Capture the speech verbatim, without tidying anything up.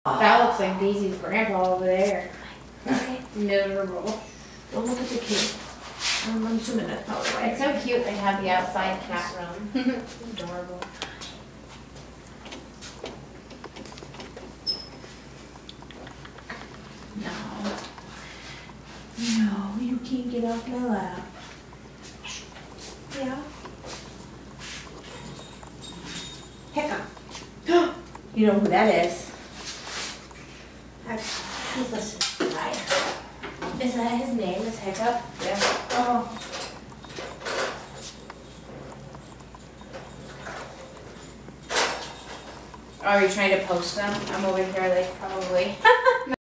That looks like Daisy's grandpa over there. Okay. Miserable. Don't look at the kid. Um, I'm assuming that's probably why. It's so cute they have the outside cat room. Adorable. No. No, you can't get off my lap. Yeah. Hiccup. You know who that is? That's Toothless July. Is that his name? Is Hiccup? Yeah. Oh. Are you trying to post them? I'm over here like probably